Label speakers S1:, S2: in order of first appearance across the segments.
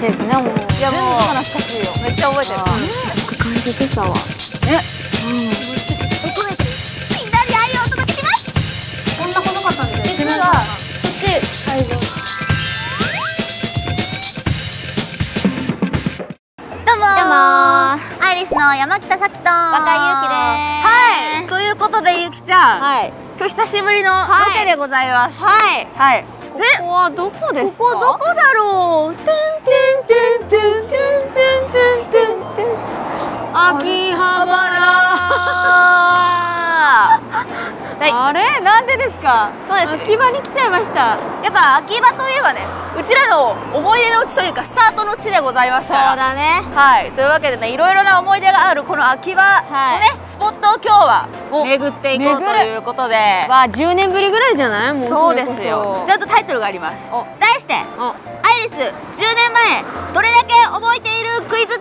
S1: しいですね。もう
S2: いやもう
S1: 懐かしいよ。
S2: めっちゃ覚えてる。
S1: 僕感じてたわ。
S2: ね。みんなに愛をお届けします。
S1: こんな細かったんですよ。
S2: 実はこっち
S1: 会場。
S2: どうも
S1: ー。
S2: アイリスの山北咲と
S1: 若井ゆうきです。
S2: はい。ということでゆきちゃん、
S1: はい。
S2: 今日久しぶりのロケでございます。
S1: はい。
S2: はい。
S1: ここはどこですか？
S2: ここどこだろう。てんてんてんてんてんてんてんてんてん。
S1: 秋葉原。あれ、なんでですか？
S2: そうです。
S1: 秋葉に来ちゃいました。
S2: やっぱ秋葉といえばね、うちらの思い出の地というかスタートの地でございますから。
S1: そうだね。
S2: はい。というわけでね、いろいろな思い出があるこの秋葉のね、スポットを今日は巡っていこうということで。
S1: わあ、10年ぶりぐらいじゃない？もう
S2: そうですよ。ちゃんとタイトルがあります。題して、アイリス10年前どれだけ覚えているクイズツアー。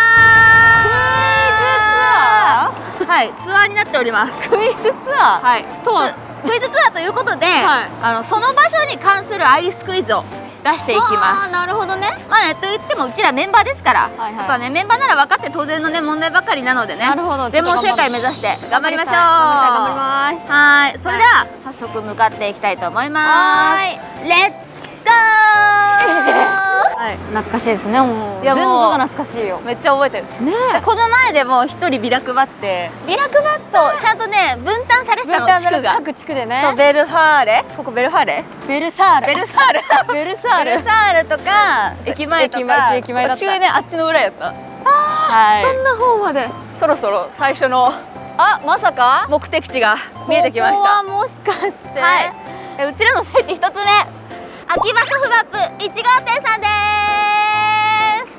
S2: はい、ツアーになっております。
S1: クイズツアー、
S2: はい、とクイズツアーということで、その場所に関するアイリスクイズを出していきます。
S1: なるほどね。
S2: まあね、と言ってもうちらメンバーですから、やっぱねメンバーなら分かって当然のね問題ばかりなのでね。なるほど。全問正解目指して頑張りましょう。頑張ります。はい。それでは早速向かっていきたいと思います。レッツゴー。
S1: はい、懐かしいですね。もう全部が懐かしいよ。
S2: めっちゃ覚えてるね。この前でも一人ビラ配って、ビラ配っとちゃんとね分担されてたの、地区が
S1: 各地区でね。
S2: そう、ベルファーレ、ここベルファーレ、
S1: ベルサール、
S2: ベルサール、ベルサールとか駅前とか、
S1: 駅前だった。
S2: 私がねあっちの裏やった。
S1: ああ、そんな方まで。
S2: そろそろ最初の
S1: まさか
S2: 目的地が見えてきました。
S1: ここはもしかして、
S2: はい、うちらの聖地一つ目、秋葉ソフバップ1号店さんです。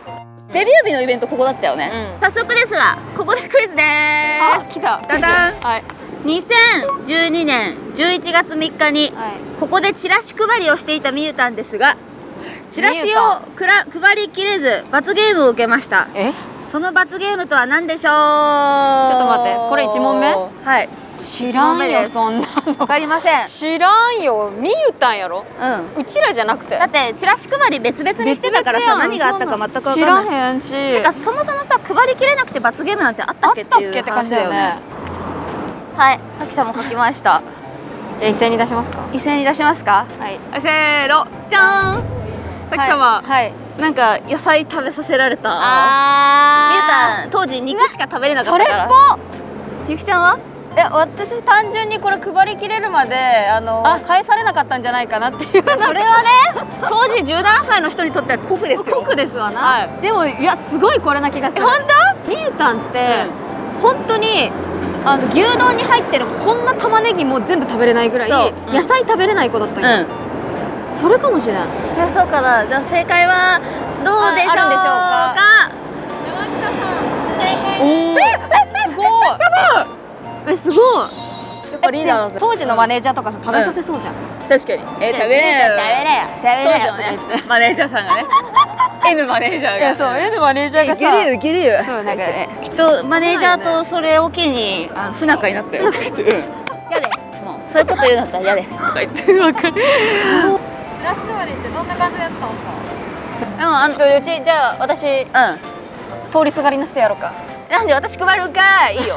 S2: デビュー日のイベントここだったよね。早速ですがここでクイズです。
S1: 来た。
S2: ダダン。はい。2012年11月3日にここでチラシ配りをしていたみゆたんですが、チラシを配りきれず罰ゲームを受けました。その罰ゲームとは何でしょう？ちょ
S1: っと待って、これ1問目？
S2: はい。
S1: 知らんよ、そんなの。
S2: わかりません。
S1: 知らんよ。みゆたんやろ。うちらじゃなくて。
S2: だってチラシ配り別々にしてたからさ、何があったか全く分かんない。知
S1: らへんし。
S2: てかそもそもさ、配りきれなくて罰ゲームなんてあったっけっていう話だよね。はい、さきちゃんも書きました。
S1: じゃあ一斉に出しますか。
S2: 一斉に出しますか。はい。せーの、じゃーん。さき様。はい。なんか野菜食べさせられた。みゆたん当時肉しか食べれなかったから。それっぽ。ゆきちゃんは？
S1: 私単純にこれ配りきれるまで返されなかったんじゃないかなっていう。そ
S2: れはね、当時17歳の人にとっては酷ですよ。
S1: 酷ですわな。でもいや、すごいこれな気がする。
S2: 本当？
S1: みゆたんって本当に牛丼に入ってるこんな玉ねぎも全部食べれないぐらい野菜食べれない子だったんよ。それかもしれない。
S2: そうかな。じゃあ正解はどうでしょうか？山北さん正解。すごい。
S1: すごい。やっぱリーダー当時のマネージャーとかさ、食べさせそうじゃん。
S2: 確かに。食べれよ、食べれよ、食べれよってね。マネージャーさんがね。N マネージャーが。そう、N マネージャーがさ。いけるよ、いけるよ。そう、なんかきっとマネージャーとそれを機に不仲になったよって言って。嫌です。もうそういうこと言うんだったら嫌ですとか言って。わかる。チラシ配りってどんな感じでやったんですか？
S1: うちじゃあ私通りすがりの人やろうか。
S2: なんで私配るかいいよ。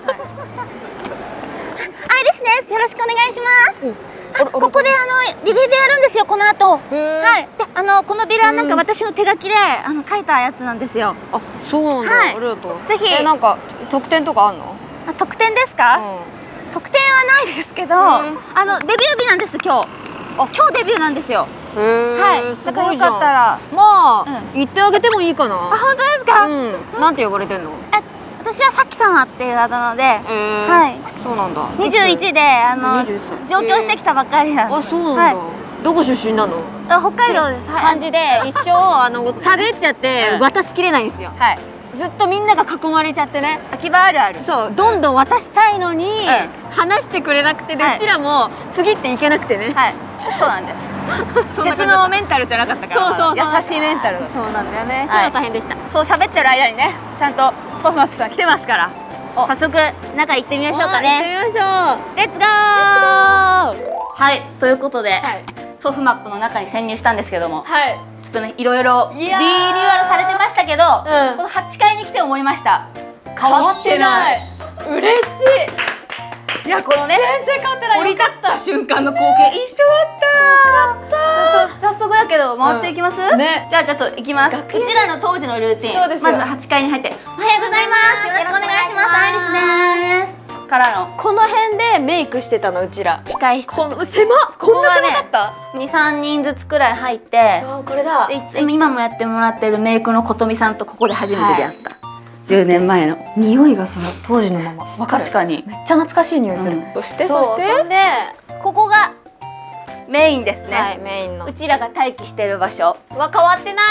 S2: アイリスです。よろしくお願いします。ここでリレーでやるんですよ、この後。はい。で、このビラなんか私の手書きで書いたやつなんですよ。
S1: あ、そうなんだ。ありがとう。
S2: ぜひ。
S1: なんか特典とかあんの？
S2: 特典ですか？特典はないですけど、デビュー日なんです今日。今日デビューなんですよ。はい。だからよかったら
S1: まあ言ってあげてもいいかな。
S2: あ、本当ですか？
S1: なんて呼ばれてんの？
S2: 私はさき様っていうあだ名で、はい。
S1: そうなんだ。
S2: 21で上京してきたばっかりなんで。
S1: あ、そうなんだ。どこ出身なの？
S2: 北海道です。
S1: 感じで一生喋っちゃって渡しきれないんですよ。はい。ずっとみんなが囲まれちゃってね。
S2: 秋葉あるある。
S1: そう、どんどん渡したいのに話してくれなくて、うちらも次っていけなくてね。はい。そうなんです。鉄のメンタルじゃなかったから。そう優しいメンタル。そうなんだよね。それは大変でした。
S2: そう喋ってる間にね、ちゃんとソフマップさん来てますから。早速中行ってみましょうかね。行ってみましょう。レッツゴー。はい、ということでソフマップの中に潜入したんですけども、はい、ちょっとねいろいろリニューアルされてましたけど、この8階に来て思いました。変わってない。
S1: 嬉しい。
S2: いや、このね
S1: 全然変わってない。
S2: 降り立った瞬間の光景一緒だった。早速だけど回っていきます。ね。じゃあちょっと行きます。うちらの当時のルーティン。まず8階に入って、おはようございます。よろしくお願いします。アイリスです。からの
S1: この辺でメイクしてたの、うちら。
S2: 控室。
S1: こんな狭かった。
S2: 2、3人ずつくらい入って、
S1: そうこれだ。
S2: で今もやってもらってるメイクのことみさんとここで初めて出会った。10年前の
S1: 匂いがさ、当時のまま。わかる。
S2: 確かに
S1: めっちゃ懐かしい匂いする。
S2: そしてそしてここがメインですね。はい、
S1: メインの。
S2: うちらが待機してる場所
S1: は変わってない。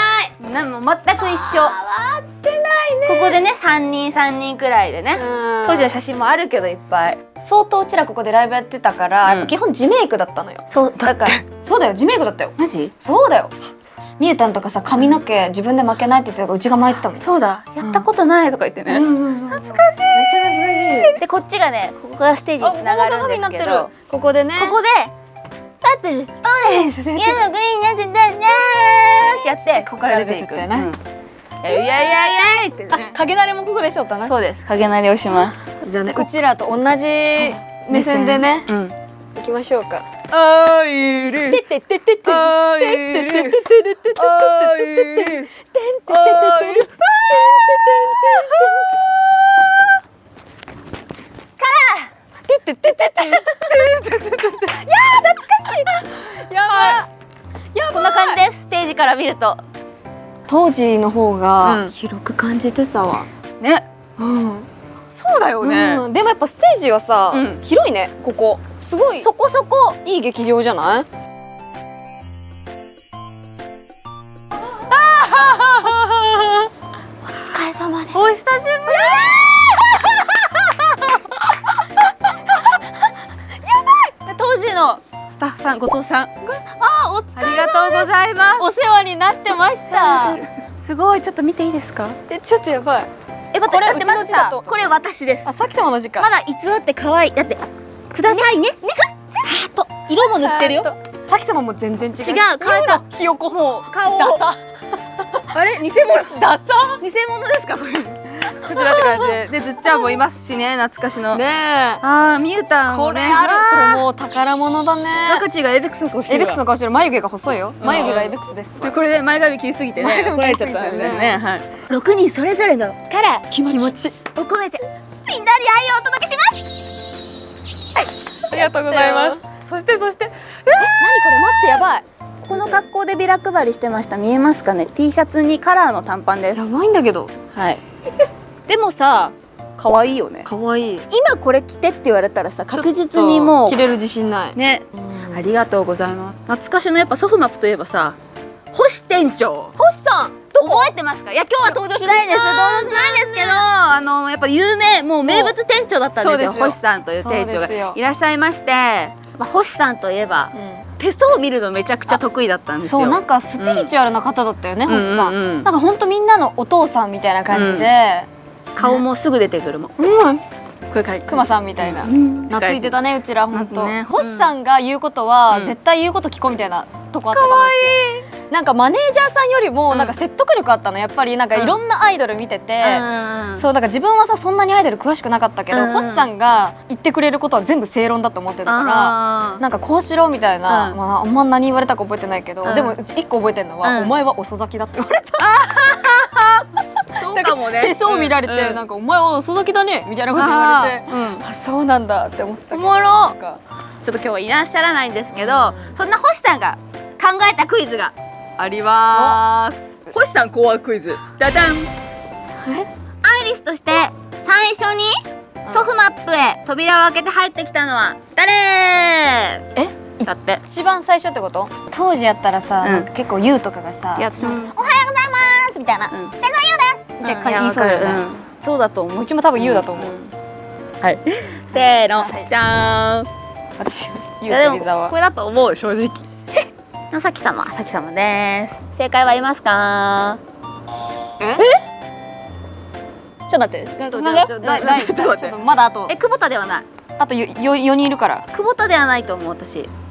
S2: なんも全く一緒。変わ
S1: ってないね。
S2: ここでね3人くらいでね、当時の写真もあるけどいっぱい。
S1: 相当うちらここでライブやってたから、基本自メイクだったのよ。
S2: そう
S1: だからそうだよ、自メイクだったよ。
S2: マジ？
S1: そうだよ。みゆたんとかさ、髪の毛自分で巻けないって言ってたからうちが巻いてたもん。
S2: そうだ、やったことないとか言ってね。
S1: そう懐かしい。めっちゃ懐かしい。
S2: でこっちがね、ここがステージにつながるんですけど、
S1: ここでね、
S2: ここでパープル、オレンジ、イエロー、グリーン、なんてなんってやってここから出ていくね。いやいやいやいってね。
S1: 影慣れもここでしとったな。
S2: そうです、影慣れをします。
S1: じゃあね、うちらと同じ目線でね、行きましょうか。
S2: アイリス、アイリス、アイリス、アイリス。こんな感じです。ステージから見ると
S1: 当時の方が広く感じてたわ
S2: ね。そうだよね。
S1: でもやっぱステージはさ広いね。ここすごいそこそこいい劇場じゃない？お疲れ様です。
S2: お久しぶり。当時のスタッフさん、後藤さん、
S1: お疲れ様です。
S2: ありがとうございます。
S1: お世話になってました。
S2: すごい、ちょっと見ていいですか？
S1: ちょっとやばい。
S2: これうちの字だと、これ私です。
S1: あ、さき様の字か。
S2: まだ偽って可愛い。だってくださいね。ハート、色も塗ってるよ。
S1: さき様も全然違う。
S2: 違う、変えた。
S1: ひよこも
S2: 顔
S1: ダサ。
S2: あれ、偽物ダサ。偽物ですかこれ。こちらって感じで、でずっちゃんもいますしね、懐かしの。ねえ。ああ、みゆたんもね。
S1: これもう宝物だね。
S2: 若ちがエイベックスの顔してる。
S1: エイベックスの顔してる。眉毛が細いよ。眉毛がエイベックスです。
S2: これで前髪切りすぎてね、怒られちゃったんだよね。はい。6人それぞれのカラー、
S1: 気持ち
S2: を込めてみんなに愛をお届けします。はい、ありがとうございます。そして、何これ、待
S1: って、やばい。
S2: この格好でビラ配りしてました。見えますかね。 T シャツにカラーの短パンです。
S1: やばいんだけど。
S2: はい。でもさ、可愛いよね。
S1: 可愛い。
S2: 今これ着てって言われたらさ、確実にもう
S1: 着れる自信ない
S2: ね。ありがとうございます。懐かしのやっぱソフマップといえばさ、星店長。
S1: 星さん
S2: 覚えてますか？いや、今日は登場しないです。登場しないですけど、やっぱ有名、もう名物店長だったんですよ。星さんという店長がいらっしゃいまして、星さんといえば手相を見るのめちゃくちゃ得意だったんですよ。
S1: そう、なんかスピリチュアルな方だったよね、星さん。なんか本当みんなのお父さんみたいな感じで、
S2: 顔もすぐ出てくるもん。これ
S1: クマさんみたいな。懐いてたね、うちら本当。星さんが言うことは絶対言うこと聞こうみたいなとこあったかも。なんかマネージャーさんよりもなんか説得力あったの。やっぱりなんかいろんなアイドル見てて、そうだから自分はさそんなにアイドル詳しくなかったけど、星さんが言ってくれることは全部正論だと思ってたから、なんかこうしろみたいな、まああんま何言われたか覚えてないけど、でもうち1個覚えてるのはお前は遅咲きだって言われた。
S2: そうかもね。
S1: 手相見られてなんかお前は遅咲きだねみたいなこと言われて、あ、そうなんだって思ってたけど。おもろ。ちょ
S2: っと今日はいらっしゃらないんですけど、そんな星さんが考えたクイズがあります。星さん考案クイズ。ダダン。アイリスとして最初にソフマップへ扉を開けて入ってきたのは誰？だって
S1: 一番最初ってこと？当時やったらさ、なんか結構ユウとかがさ、おはようございますみたいな、先生ユウですって言いそうだよね。
S2: そうだと思う。
S1: うちも多分ユウだと思う。
S2: はい。せーの、じゃーん。
S1: 私
S2: ユウとリザはこれだと思う、正直。さき様です。正解はいますか？ちょっと待って、ちょっと
S1: まだあと
S2: 久保田ではない。
S1: あと4人いるから。
S2: 久保田ではないと思う私。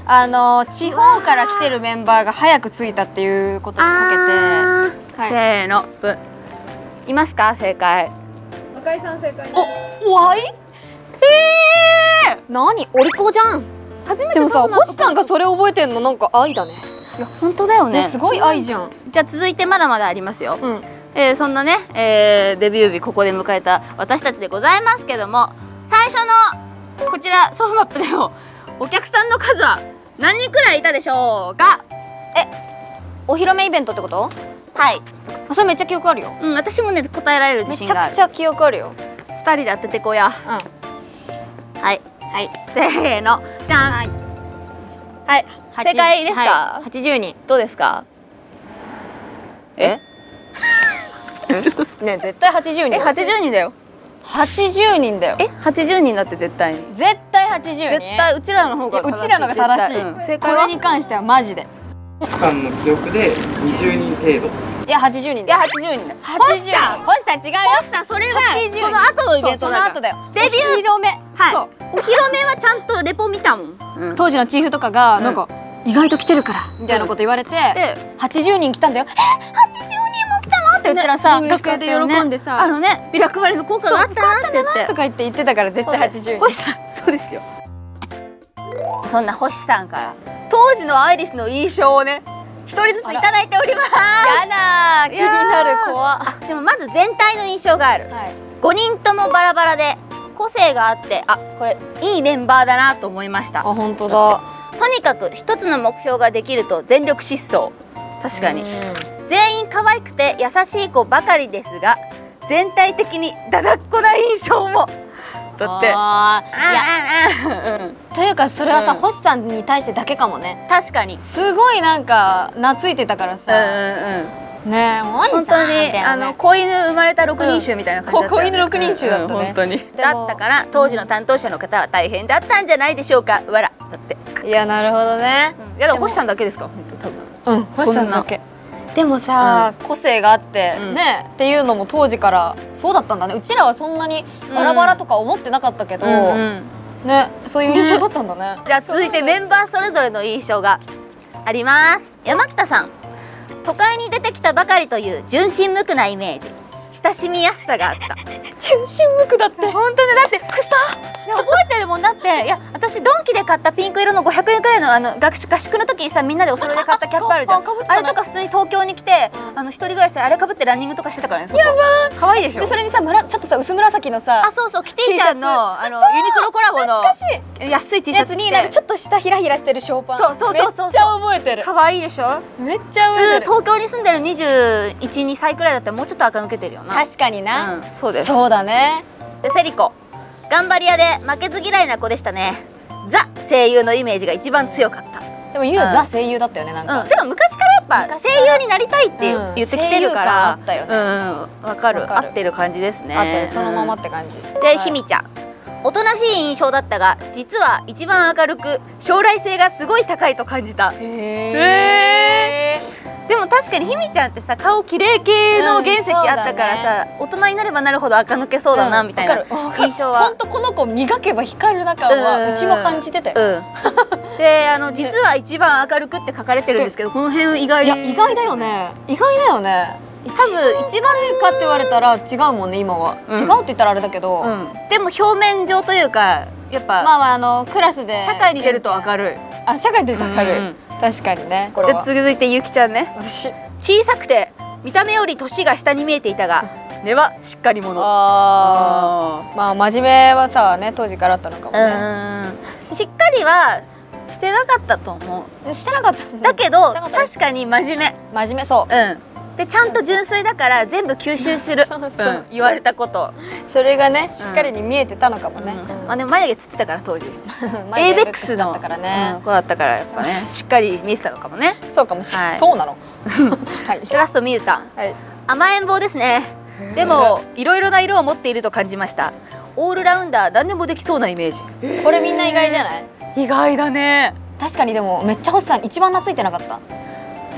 S1: 地方から来てるメンバーが早く着いたっていうことにかけて、
S2: せーの、いますか正解。
S1: 赤井さん正解。
S2: お、わい？
S1: 何？お利口じゃん。初めて。でもさ、星さんがそれ覚えてんのなんか愛だね。
S2: いや本当だよね。
S1: すごい愛じゃん。
S2: じゃあ続いてまだまだありますよ。そんなね、デビュー日ここで迎えた私たちでございますけども、最初のこちらソフマップでもお客さんの数は何人くらいいたでしょうか。
S1: お披露目イベントってこと？
S2: はい。
S1: それめっちゃ記憶あるよ。
S2: 私もね答えられる自信がある。
S1: めちゃくちゃ記憶あるよ。
S2: 2人で当ててこや。はいはいせーのじゃん。はい正解ですか。
S1: 80人。
S2: どうですか。
S1: ちょっとね絶対80人。
S2: 80人だよ。
S1: 80人だよ。
S2: 80人だって絶対に。
S1: 絶対80人。
S2: 絶対うちらの方が
S1: うちらのが正しい。正解これに関してはマジで。
S3: 星さんの記憶で20人程度。
S1: いや80人
S2: だ。いや80人だ。
S1: 星さん違うよ。
S2: 星さんそれはその後のイベントだから。
S1: その後だよ。
S2: デビューお披露目。はい。お披露目はちゃんとレポ見たもん。
S1: 当時のチーフとかがなんか意外と来てるからみたいなこと言われて、80人来たんだよ。80人も来たのってうちらさ楽屋で喜んでさ、
S2: ビラ配りの効果があったなって言って
S1: とか言ってたから絶対80人。
S2: 星さんそうですよ。そんな星さんから当時のアイリスの印象をね一人ずついただいております。
S1: やだ気になる怖。
S2: でもまず全体の印象がある。5人ともバラバラで個性があって、これいいメンバーだなと思いました。
S1: 本当だ。
S2: とにかく一つの目標ができると全力疾走。確かに全員可愛くて優しい子ばかりですが、全体的にだだっこな印象も。だって
S1: というかそれはさ星さんに対してだけかもね。
S2: 確かに
S1: すごいなんか懐いてたからさ。ねえ
S2: 本当に子犬生まれた6人衆みたいな感じだった。
S1: 子犬6人衆だったね。
S2: 本当にだったから当時の担当者の方は大変だったんじゃないでしょうか。わらだって。
S1: いやなるほどね。
S2: いやでも星さんだけですか本当多分。
S1: 星さんだけ。でもさ個性があってねっていうのも当時からそうだったんだね。うちらはそんなにバラバラとか思ってなかったけどね、そういう印象だったんだね。
S2: じゃあ続いてメンバーそれぞれの印象があります。山北さん、都会に出てきたばかりという純真無垢なイメージ、親しみやすさがあった。
S1: 純真無垢だって。
S2: 本当にだって草覚えてるもんだって。いや私ドンキで買ったピンク色の500円くらいの合宿の時にさみんなでお揃いで買ったキャップあるじゃん。あれとか普通に東京に来て一人暮らしであれかぶってランニングとかしてたからね。
S1: やばー
S2: 可愛いでしょ。
S1: でそれにさちょっとさ薄紫のさ
S2: そうキティちゃんのユニクロコラボの安い T シャツに
S1: なんかちょっと下ひらひらしてるショーパン。
S2: そう
S1: めっちゃ覚えてる。
S2: 可愛いでしょ。
S1: めっちゃ覚えてる。
S2: 普通東京に住んでる21、2歳くらいだったらもうちょっと垢抜けてるよな。
S1: 確かにな。
S2: そうです。
S1: そうだね。
S2: でセリコ、頑張り屋で負けず嫌いな子でしたね。ザ声優のイメージが一番強かった。
S1: でもザ声優だったよねなんか。
S2: でも昔からやっぱ声優になりたいって言ってきてるから。
S1: あったよね。
S2: わかる。合ってる感じですね。
S1: 合ってるそのままって感じ。
S2: でひみちゃん、おとなしい印象だったが実は一番明るく将来性がすごい高いと感じた。でも確かにひみちゃんってさ顔綺麗系の原石あったからさ、大人になればなるほど垢抜けそうだなみたいな印象は。
S1: ほんとこの子磨けば光る中はうちも感じてたよ。
S2: で実は一番明るくって書かれてるんですけど、この辺意外。
S1: いや意外だよね。意外だよね。多分一番かって言われたら違うもんね今は。違うって言ったらあれだけど、
S2: でも表面上というかやっぱ
S1: クラスで
S2: 社会に出ると明るい。
S1: 社会に出ると明るい。確かにね。
S2: じゃあ続いてゆきちゃんね。小さくて見た目より年が下に見えていたが根はしっかり者。
S1: 真面目はさね当時からあったのかもね。
S2: しっかりはしてなかったと思う。
S1: してなかった。
S2: だけど確かに真面
S1: 目そう。
S2: でちゃんと純粋だから全部吸収する。言われたこと。
S1: それがねしっかりに見えてたのかもね。
S2: でも眉毛つってたから当時。エイベックスの子だったからやっぱねしっかり見えてたのかもね。
S1: そうかもしれない。そうなの。
S2: ラストみゆたん、甘えん坊ですね。でもいろいろな色を持っていると感じました。オールラウンダー何でもできそうなイメージ。
S1: これみんな意外じゃない？
S2: 意外だね。
S1: 確かに。でもめっちゃ星さん一番懐いてなかった？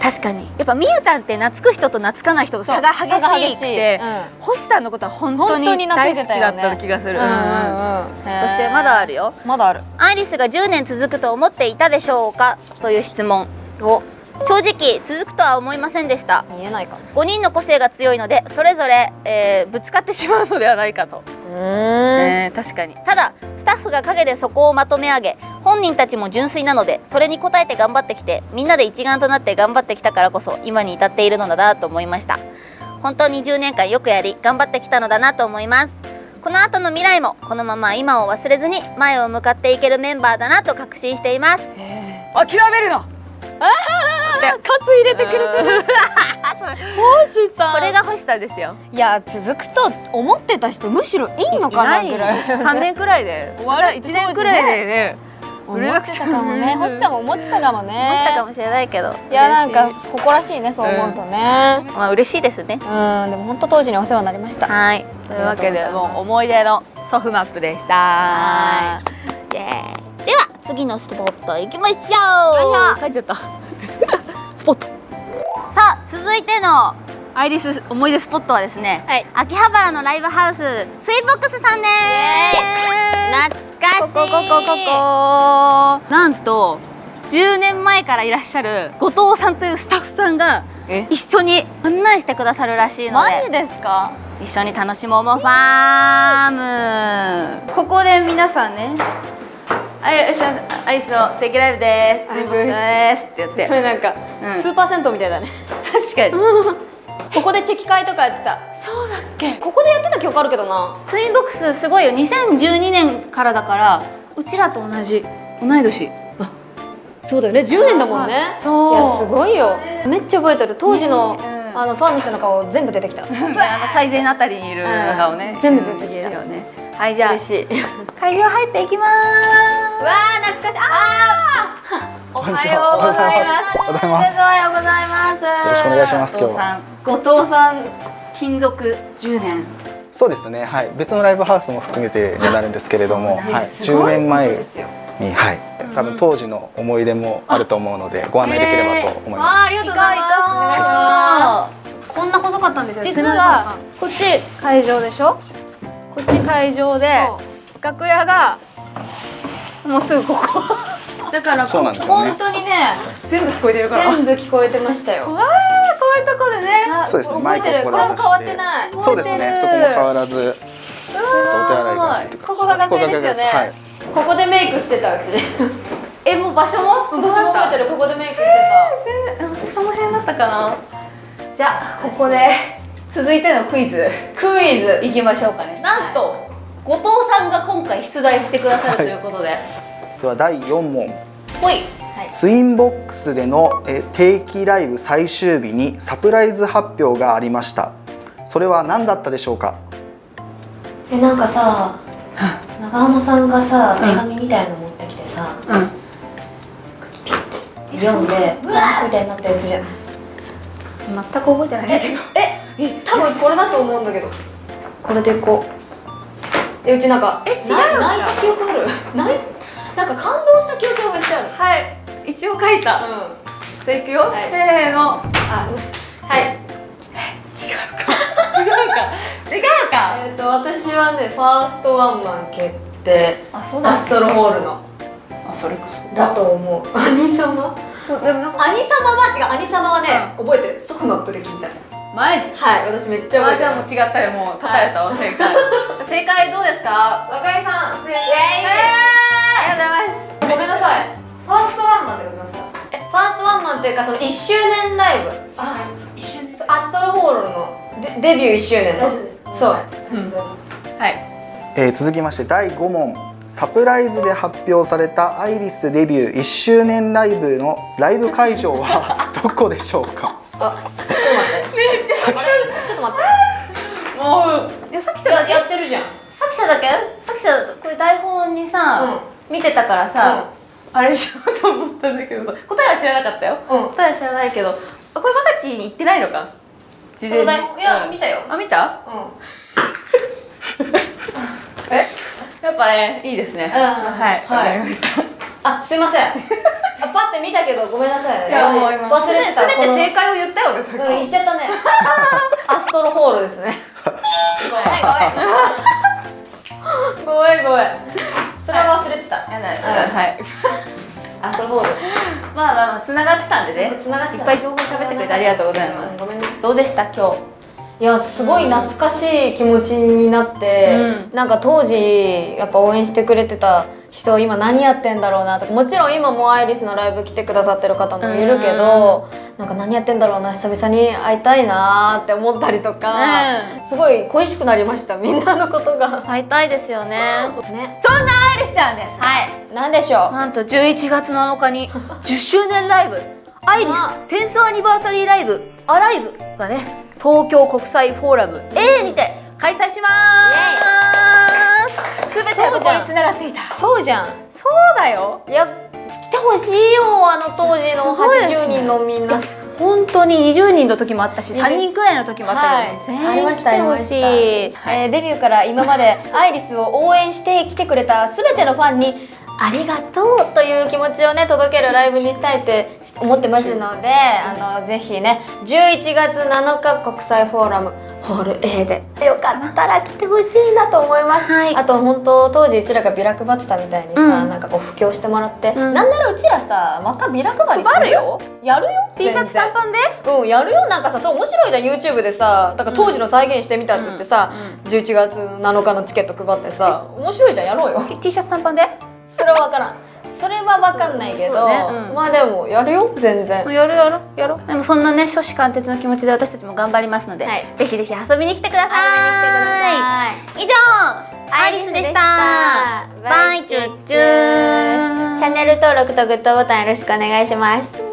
S2: 確かにやっぱみゆたんって懐く人と懐かない人と差が激しくて、星さんのことは本当に大好きだった気がする。そしてまだあるよ。
S1: まだある。
S2: アイリスが10年続くと思っていたでしょうかという質問を、正直続くとは思いませんでした。
S1: 見えないか。
S2: 5人の個性が強いのでそれぞれ、ぶつかってしまうのではないかと。確かに。ただスタッフが陰でそこをまとめ上げ、本人たちも純粋なのでそれに応えて頑張ってきて、みんなで一丸となって頑張ってきたからこそ今に至っているのだなと思いました。本当に10年間よくやり頑張ってきたのだなと思います。この後の未来もこのまま今を忘れずに前を向かっていけるメンバーだなと確信しています。
S1: 諦めるな。喝入れてくれてる。星さん。
S2: これが星さんですよ。
S1: いや続くと思ってた人むしろいいのかなぐらい。
S2: 3年くらいで終わる。1年くらいでね。
S1: 思ってたかもね。星さんも思ってたかもね。
S2: 思ってたかもしれないけど。
S1: いやなんか誇らしいねそう思うとね。
S2: まあ嬉しいですね。
S1: でも本当当時にお世話になりました。
S2: はい。というわけでもう思い出のソフマップでした。では次のスポット行きましょう。帰っちゃった。スポット。さあ続いてのアイリス思い出スポットはですね、秋葉原のライブハウスツインボックスさんです。懐かしい。ここなんと10年前からいらっしゃる後藤さんというスタッフさんが一緒に案内してくださるらしいので、
S1: マジですか？
S2: 一緒に楽しもうもファーム。ここで皆さんね、アイスの定期ライブです、ツインボックスですって言って、
S1: それなんかスーパー銭湯みたいだね。
S2: 確かに。
S1: ここでチェキ会とかやってた。そうだっけ？ここでやってた記憶あるけどな。
S2: ツインボックスすごいよ。2012年からだからうちらと同い年。
S1: あ、そうだよね。10年だもんね。いやすごいよ。めっちゃ覚えてる。当時のファンの人の顔全部出てきた。
S2: 最前あたりにいる顔ね。
S1: 全部出てきた
S2: よね。はい、じゃあ
S1: 嬉しい。
S2: 会場入っていきます。
S1: わあ懐かしい。
S2: おはようございます。
S4: おはようございます。
S2: おはようございます。よ
S4: ろしくお願いします。今日は
S2: 後藤さん勤続10年。
S4: そうですね。はい。別のライブハウスも含めてになるんですけれども、はい。10年前に多分当時の思い出もあると思うのでご案内できればと思います。
S1: ありがとうございます。こんな細かったんですよ。
S2: 実はこっち会場でしょ。こっち会場で楽屋がもうすぐここ。だから本当にね全部聞こえてるから。
S1: 全部聞こえてましたよ。
S2: こういうところでね。
S4: そうですね。
S1: 覚えてる。これも変わってない。
S4: そうですね。そこも変わらず。お手洗いが。
S1: ここが楽屋ですよね。ここでメイクしてたうち。
S2: もう場所も
S1: 覚えてる。ここでメイクして
S2: た。その辺だったかな。じゃあここで続いてのクイズいきましょうかね。なんと後藤さんが今回出題してくださるということで。
S4: では第4問。
S2: ほい。
S4: ツインボックスでの定期ライブ最終日にサプライズ発表がありました。それは何だったでしょうか？
S1: なんかさ、長浜さんがさ手紙みたいの持ってきてさ、読んでうわーみたいになったやつじゃん。
S2: 全く覚えてないんだけど。
S1: 多分これだと思うんだけど。これでこう。うちなんか泣いた記憶ある？なんか感動した記憶がめっちゃある。
S2: はい。一応書いた。じゃあいくよ。せーの。
S1: はい。
S2: 違うか。
S1: 私はねファーストワンマン決定。アストロホールの。
S2: それ
S1: だと思う。兄様。そうでも兄様は違う。兄様はね覚えてる。ソフマップで聞いた。
S2: マジ？
S1: はい。私めっちゃ覚えてる。
S2: じゃあもう違ったよ。もうたたれたわ正解。正解どうですか？
S1: 若井さん正解。ありがとうございます。ごめんなさい。ファーストワンマンって書きました。ファーストワンマンっていうかその1周年ライブ。1周年。アストロホールのデビュー1周年の。そう。
S2: はい。
S4: 続きまして第5問。サプライズで発表されたアイリスデビュー1周年ライブのライブ会場はどこでしょうか？
S1: ちょっと待って。ちょっと待って。
S2: もういやさっきさ
S1: やってるじゃん。
S2: さっきさだけ？さっきさこれ台本にさ見てたからさあれしようと思ったんだけどさ答えは知らなかったよ。答えは知らないけどこれバカチに言ってないのか？
S1: その台本いや見たよ。
S2: あ見た？やっぱねいいですね。はいわかりました。
S1: すいません。 パって見たけどごめんなさいね。
S2: 忘れてた。
S1: 全て正解を言ったよね。言っちゃったね。アストロホールですね。ごめん。それは忘れてた。はい。アストロホール。
S2: まあ繋がってたんでね。いっぱい情報喋ってくれてありがとうございます。
S1: ごめんね。
S2: どうでした今日？
S1: いやすごい懐かしい気持ちになって、なんか当時やっぱ応援してくれてた人今何やってんだろうなとか、もちろん今もアイリスのライブ来てくださってる方もいるけど、なんか何やってんだろうな、久々に会いたいなって思ったりとか、すごい恋しくなりました、みんなのことが。
S2: 会いたいですよね。
S1: そんなアイリスちゃんです。
S2: はい。
S1: なんでしょう。
S2: なんと11月7日に10周年ライブアイリス10thアニバーサリーライブアライブがね、東京国際フォーラム A にて開催します。すべてここに繋がっていた。
S1: そうじゃん。
S2: そうだよ。
S1: いや来てほしいよ、あの当時の80人のみんな。
S2: 本当に20人の時もあったし、3人くらいの時もあったけど、全員来てほしい。
S1: デビューから今までアイリスを応援して来てくれたすべてのファンにありがとうという気持ちをね届けるライブにしたいって思ってますので、ぜひね11月7日国際フォーラムホール A でよかったら来てほしいなと思います。あと本当当時うちらがビラ配ってたみたいにさ、なんかこう布教してもらって、なんならうちらさまたビラ配りするよ。やるよ。
S2: T シャツ短パンで
S1: やるよ。なんかさそれ面白いじゃん、 YouTube でさ、だから当時の再現してみたって言ってさ、11月7日のチケット配ってさ面白いじゃん、やろうよ。
S2: T シャツ短パンで
S1: それは分からん。それは分かんないけど、まあでもやるよ、全然
S2: やろう。でもそんなね初志貫徹の気持ちで私たちも頑張りますので、ぜひぜひ遊びに来てください。以上アイリスでした。バイチュッチュー。
S1: チャンネル登録とグッドボタンよろしくお願いします。